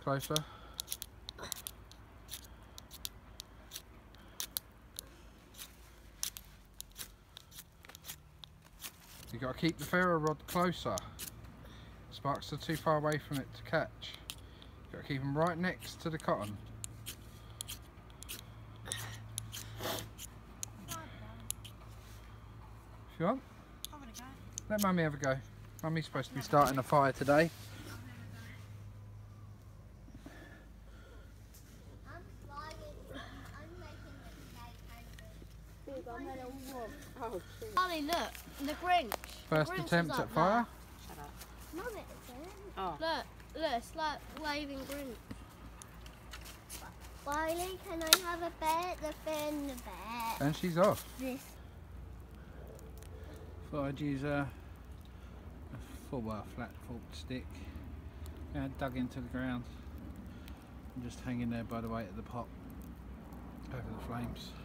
Closer. You've got to keep the ferro rod closer. Sparks are too far away from it to catch. You've got to keep them right next to the cotton. If you want. Let Mummy have a go. Mummy's supposed to be starting a fire today. Ollie, look, the Grinch. First attempt at fire. Shut up. No, it isn't. Oh. Look, it's like waving Grinch. Wiley, can I have a bet? The fin, the bet. And she's off. This. Thought I'd use a flat forked stick. Yeah, dug into the ground and just hanging there by the weight of the pot over the flames.